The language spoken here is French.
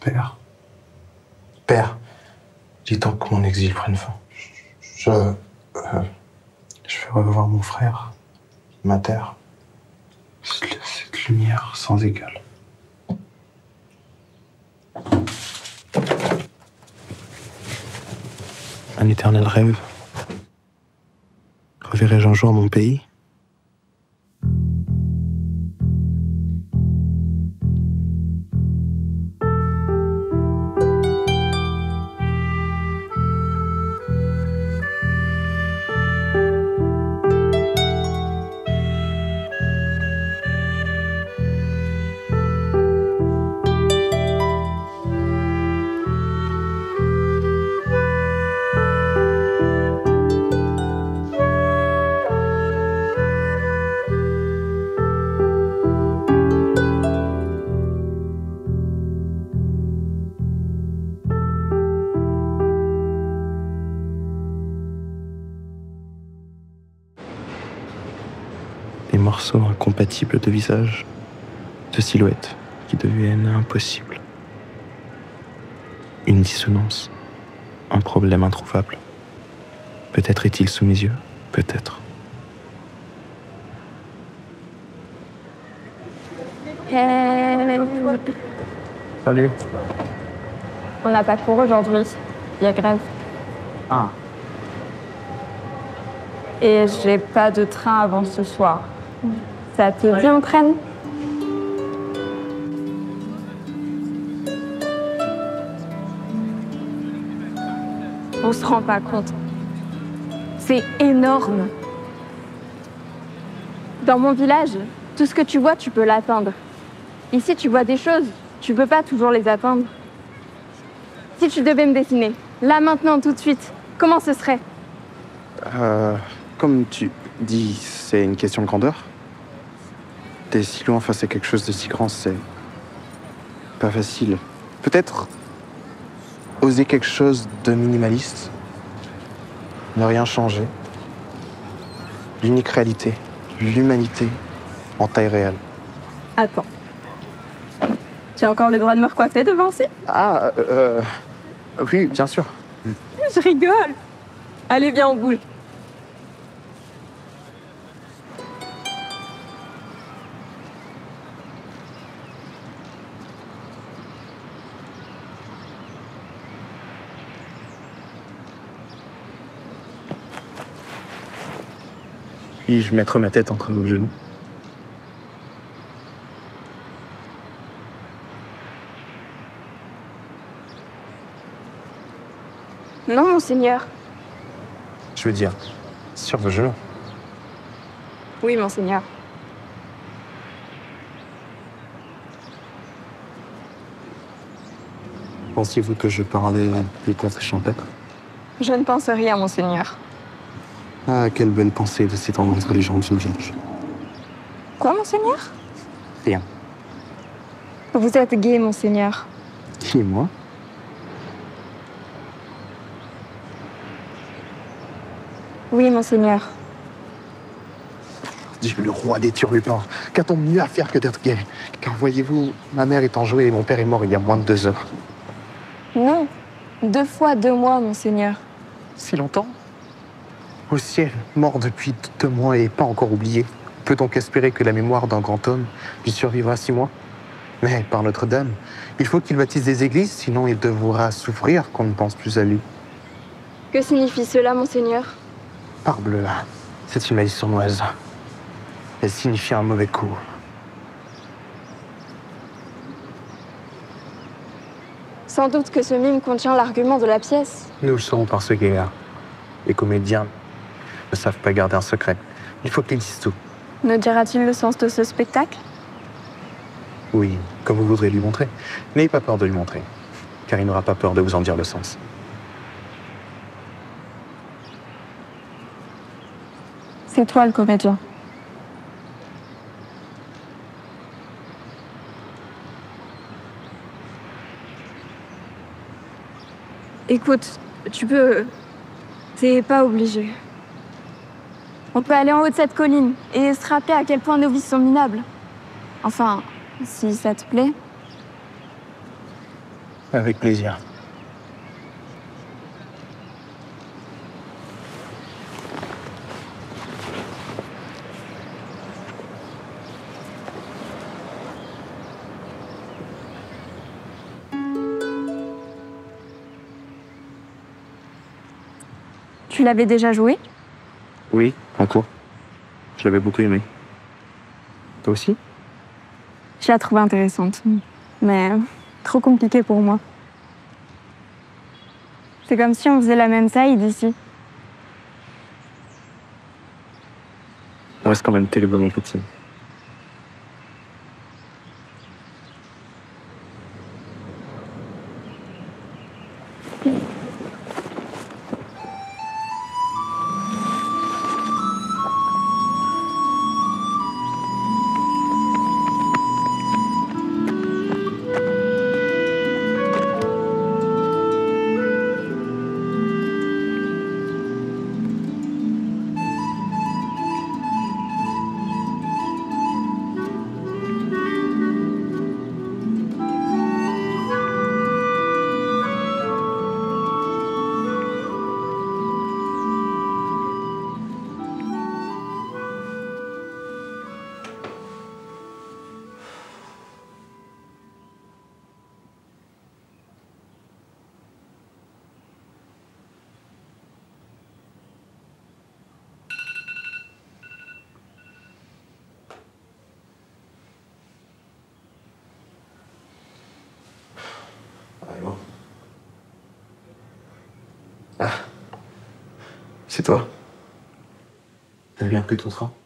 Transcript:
Père. Père, dis-toi que mon exil prenne fin. Je vais revoir mon frère, ma terre. Cette lumière sans égale. Un éternel rêve. Reverrai-je un jour mon pays ? Des morceaux incompatibles de visages, de silhouettes qui deviennent impossibles. Une dissonance, un problème introuvable. Peut-être est-il sous mes yeux, peut-être. Salut. On n'a pas cours aujourd'hui, il y a grève. Ah. Et j'ai pas de train avant ce soir. Ça te dit on traîne ? On se rend pas compte. C'est énorme. Dans mon village, tout ce que tu vois, tu peux l'atteindre. Ici, tu vois des choses, tu peux pas toujours les atteindre. Si tu devais me dessiner, là, maintenant, tout de suite, comment ce serait ? Comme tu dis, c'est une question de grandeur. T'es si loin face à quelque chose de si grand, c'est pas facile. Peut-être oser quelque chose de minimaliste, ne rien changer. L'unique réalité, l'humanité en taille réelle. Attends. Tu as encore le droit de me recoiffer devant aussi ? Ah, oui, bien sûr. Je rigole. Allez, viens, on bouge. Puis-je mettre ma tête entre vos genoux ? Non, monseigneur. Je veux dire, sur vos genoux. Oui, monseigneur. Pensiez-vous que je parlais des contes champêtres ? Je ne pense rien, monseigneur. Ah, quelle bonne pensée de s'étendre entre les gens d'une village. Quoi, monseigneur ? Rien. Vous êtes gai, monseigneur. Qui, moi ? Oui, monseigneur. Dieu, le roi des turlupins, qu'a-t-on mieux à faire que d'être gai ? Car voyez-vous, ma mère est enjouée et mon père est mort il y a moins de 2 heures. Non. 2 fois 2 mois, monseigneur. Si longtemps ? Au ciel, mort depuis 2 mois et pas encore oublié. Peut donc espérer que la mémoire d'un grand homme lui survivra 6 mois ? Mais par Notre-Dame, il faut qu'il baptise des églises, sinon il devra souffrir qu'on ne pense plus à lui. Que signifie cela, monseigneur ? Parbleu, c'est une maladie sournoise. Elle signifie un mauvais coup. Sans doute que ce mime contient l'argument de la pièce. Nous le saurons par ce guéard. Les comédiens ne savent pas garder un secret. Il faut qu'ils disent tout. Ne dira-t-il le sens de ce spectacle ? Oui, comme vous voudrez lui montrer. N'ayez pas peur de lui montrer, car il n'aura pas peur de vous en dire le sens. C'est toi le comédien. Écoute, tu peux... T'es pas obligé. On peut aller en haut de cette colline et se rappeler à quel point nos vies sont minables. Enfin, si ça te plaît. Avec plaisir. Tu l'avais déjà joué? Oui, en cours. Je l'avais beaucoup aimé. Toi aussi? Je la trouve intéressante, mais trop compliquée pour moi. C'est comme si on faisait la même taille d'ici. On reste quand même terriblement petit. Allô. Ah, c'est toi. T'as bien pris ton train?